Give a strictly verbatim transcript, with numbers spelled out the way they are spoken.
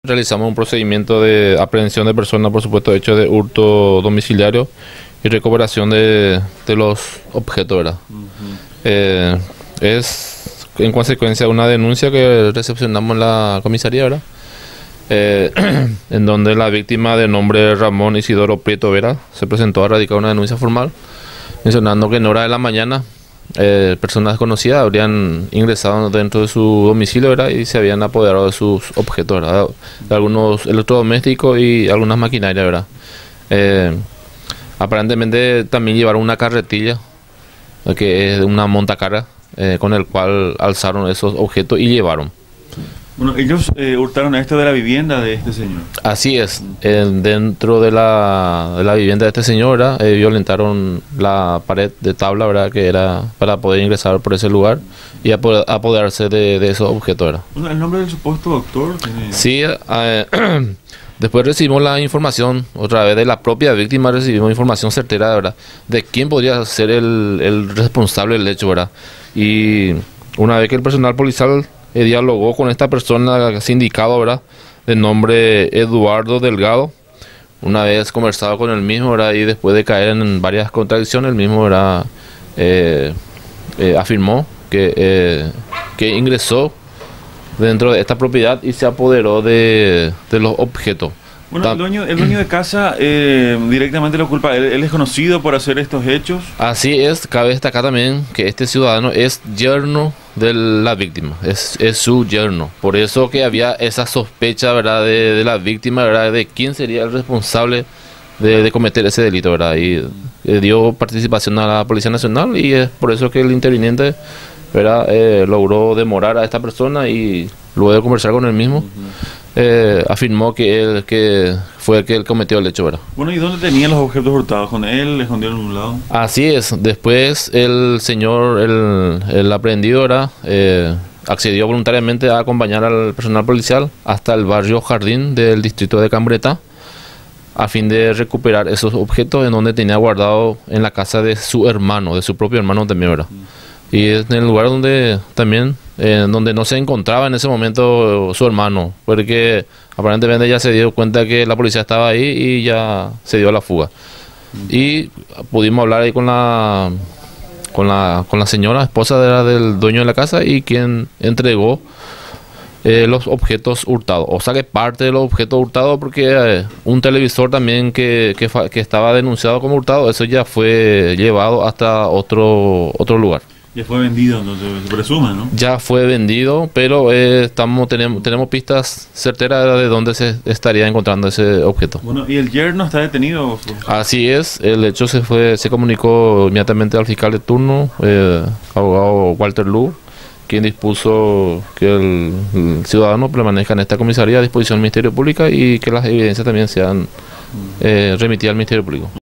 Realizamos un procedimiento de aprehensión de personas por supuesto hecho de hurto domiciliario y recuperación de, de los objetos, ¿verdad? Uh-huh. eh, es en consecuencia de una denuncia que recepcionamos en la comisaría, ¿verdad? Eh, en donde la víctima de nombre Ramón Isidoro Prieto Vera se presentó a radicar una denuncia formal mencionando que en hora de la mañana Eh, personas desconocidas habrían ingresado dentro de su domicilio, ¿verdad? Y se habían apoderado de sus objetos, ¿verdad? De algunos electrodomésticos y algunas maquinarias, ¿verdad? Eh, aparentemente también llevaron una carretilla, que es una montacarga, eh, con el cual alzaron esos objetos y llevaron. Bueno, ellos eh, hurtaron esto de la vivienda de este señor. Así es, eh, dentro de la, de la vivienda de este señor, eh, violentaron la pared de tabla, ¿verdad? Que era para poder ingresar por ese lugar y apoder, apoderarse de, de esos objetos, ¿verdad? Bueno, ¿el nombre del supuesto doctor? ¿Tiene... Sí, eh, después recibimos la información, otra vez de la propia víctima recibimos información certera, ¿verdad? De quién podría ser el, el responsable del hecho, ¿verdad? Y una vez que el personal policial Eh, dialogó con esta persona sindicado, ¿verdad? De nombre Eduardo Delgado. Una vez conversado con él mismo, ¿verdad? Y después de caer en varias contradicciones, el mismo, ¿verdad? Eh, eh, afirmó que, eh, que ingresó dentro de esta propiedad y se apoderó de, de los objetos. Bueno, el dueño, el dueño de casa eh, directamente lo culpa. ¿Él, ¿Él es conocido por hacer estos hechos? Así es, cabe destacar también que este ciudadano es yerno de la víctima, es, es su yerno. Por eso que había esa sospecha, ¿verdad? De, de la víctima, ¿verdad? De quién sería el responsable de, de cometer ese delito, ¿verdad? Y eh, dio participación a la Policía Nacional y es por eso que el interviniente, ¿verdad? Eh, logró demorar a esta persona y luego de conversar con él mismo, Eh, afirmó que él que fue el que él cometió el hecho, ¿verdad? Bueno, ¿y dónde tenían los objetos hurtados? ¿Con él? ¿Le escondieron en un lado? Así es. Después el señor, el, el aprehendido, ¿verdad? Eh, accedió voluntariamente a acompañar al personal policial hasta el barrio Jardín del distrito de Cambreta a fin de recuperar esos objetos en donde tenía guardado en la casa de su hermano, de su propio hermano también, ¿verdad? Mm. Y es en el lugar donde también en donde no se encontraba en ese momento su hermano, porque aparentemente ya se dio cuenta que la policía estaba ahí y ya se dio a la fuga. Mm. Y pudimos hablar ahí con la con la con la señora esposa de la, del dueño de la casa y quien entregó eh, los objetos hurtados, o sea que parte de los objetos hurtados, porque eh, un televisor también que, que, que estaba denunciado como hurtado, eso ya fue llevado hasta otro otro lugar. Ya fue vendido, entonces se presume, ¿no? Ya fue vendido, pero eh, estamos tenemos tenemos pistas certeras de dónde se estaría encontrando ese objeto. Bueno, ¿y el yerno está detenido? Así es, el hecho se fue se comunicó inmediatamente al fiscal de turno, eh, abogado Walter Lu, quien dispuso que el, el ciudadano permanezca en esta comisaría a disposición del Ministerio Público y que las evidencias también sean eh, remitidas al Ministerio Público.